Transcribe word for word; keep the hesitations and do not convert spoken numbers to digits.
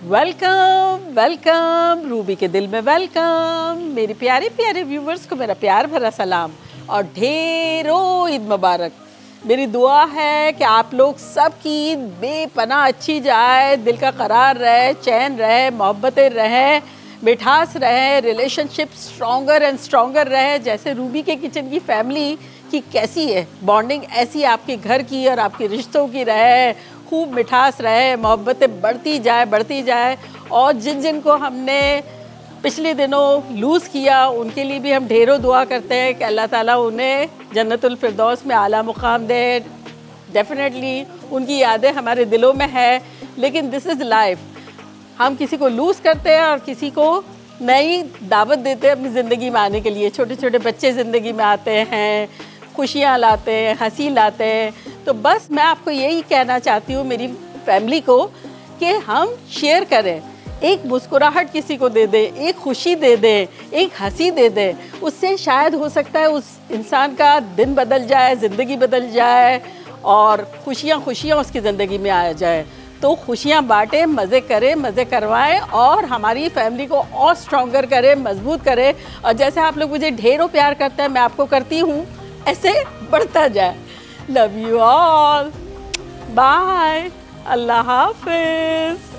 Welcome welcome Ruby के दिल में वेलकम। मेरे प्यारे प्यारे व्यूवर्स को मेरा प्यार भरा सलाम और ढेरों ईद मुबारक। मेरी दुआ है कि आप लोग सबकी ईद बेपनाह अच्छी जाए, दिल का करार रहे, चैन रहे, मोहब्बतें रहे, मिठास रहे, रिलेशनशिप स्ट्रॉन्गर एंड स्ट्रॉन्गर रहे। जैसे रूबी के किचन की फैमिली की कैसी है बॉन्डिंग, ऐसी आपके घर की और आपके रिश्तों की रहे, खूब मिठास रहे, मोहब्बतें बढ़ती जाए बढ़ती जाए। और जिन जिन को हमने पिछले दिनों लूज़ किया उनके लिए भी हम ढेरों दुआ करते हैं कि अल्लाह ताला उन्हें जन्नतुल फिरदौस में आला मुकाम दे। डेफिनेटली उनकी यादें हमारे दिलों में है, लेकिन दिस इज़ लाइफ। हम किसी को लूज़ करते हैं और किसी को नई दावत देते हैं अपनी ज़िंदगी में आने के लिए। छोटे छोटे बच्चे ज़िंदगी में आते हैं, खुशियाँ लाते हैं, हंसी लाते हैं। तो बस मैं आपको यही कहना चाहती हूँ मेरी फैमिली को कि हम शेयर करें, एक मुस्कुराहट किसी को दे दें, एक खुशी दे दें, एक हंसी दे दें। उससे शायद हो सकता है उस इंसान का दिन बदल जाए, ज़िंदगी बदल जाए और खुशियाँ खुशियाँ उसकी ज़िंदगी में आ जाए। तो खुशियाँ बांटें, मज़े करें, मज़े करवाएं और हमारी फैमिली को और स्ट्रॉन्गर करें, मजबूत करें। और जैसे आप लोग मुझे ढेरों प्यार करते हैं, मैं आपको करती हूँ, ऐसे बढ़ता जाए। लव यू ऑल, बाय, अल्लाह हाफिज़।